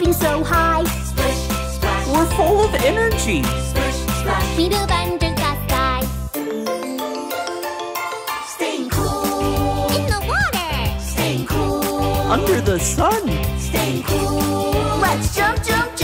Flying so high. Splish, splash. We're full of energy. Splish, splash. We move under the sky. Staying cool. In the water. Staying cool. Under the sun. Staying cool. Let's jump, jump,